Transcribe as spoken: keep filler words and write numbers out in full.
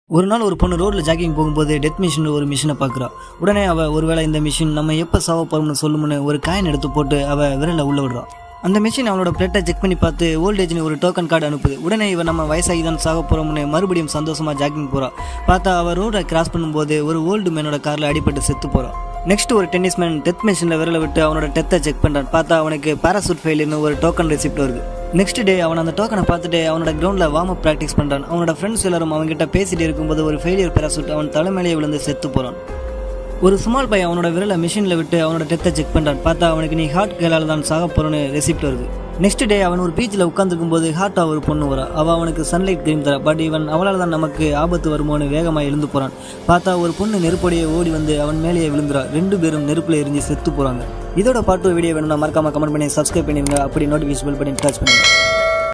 ஒரு நாள் ஒரு பொண்ணு ரோட்ல ஜாக்கிங் போகும்போது டெத் மிஷின் ஒரு மிஷினை பார்க்குறா. உடனே அவள் ஒருவேளை இந்த மிஷின் நம்ம எப்போ சாவ போகிறோம்னு சொல்லுமுன்னு ஒரு காயின் எடுத்து போட்டு அவள் விரலை உள்ள விடுறா. அந்த மிஷின் அவளோட பிளட்டை செக் பண்ணி பார்த்து ஓல்டேஜ்னு ஒரு டோக்கன் கார்டு அனுப்புது. உடனே இவன் நம்ம வயசாகி தான் சாக போகிறோம்னு மறுபடியும் சந்தோஷமாக ஜாக்கிங் போகிறா. பார்த்தா அவள் ரோடை கிராஸ் பண்ணும்போது ஒரு ஓல்டு மேனோட காரில் அடிபட்டு செத்து போகிறான். நெக்ஸ்ட் ஒரு டென்னிஸ் மேன் டெத் மிஷினில் விரலை விட்டு அவனோட டெத்தை செக் பண்ணுறான். பார்த்தா அவனுக்கு பேராசூட் ஃபெயிலியர்னு ஒரு டோக்கன் ரெசிப்ட் வருது. நெக்ஸ்ட் டே அவன் அந்த டோக்கனை பார்த்துட்டு அவனோட கிரவுண்டில் வார்ம் அப் ப்ராக்டிஸ் பண்ணுறான். அவனோட ஃப்ரெண்ட்ஸ் எல்லாரும் அவன்கிட்ட பேசிட்டு இருக்கும்போது ஒரு ஃபெயிலியர் பேராசூட் அவன் தலைமையிலேயே விழுந்து செத்து போகிறான். ஒரு ஸ்மால் பையன் அவனோட விரலை மிஷினில் விட்டு அவனோட டெத்தை செக் பண்ணுறான். பார்த்தா அவனுக்கு நீ ஹார்ட் கேளால் தான் சாக போகிறோன்னு ரெசிப்ட் வருது. நெக்ஸ்ட் டே அவன் ஒரு பீச்சில் உட்காந்துருக்கும் போது ஹார்ட்டாக ஒரு பொண்ணு வரா. அவள் அவனுக்கு சன்லைட் கிரீம் தரா. பட் இவன் அவளால் தான் நமக்கு ஆபத்து வருமோன்னு வேகமாக எழுந்து போகிறான். பார்த்தா ஒரு பொண்ணு நெருப்படியே ஓடி வந்து அவன் மேலேயே விழுந்துறா. ரெண்டு பேரும் நெருப்பில் எரிஞ்சு செத்து போகிறாங்க. இதோட பாட்டு வீடியோ வேணும்னா மறக்காம கமெண்ட் பண்ணி சப்ஸ்கிரைப் பண்ணிடுங்க. அப்படி நோட்டிஃபிகேஷன் பெல் பண்ணி டச் பண்ணுங்க.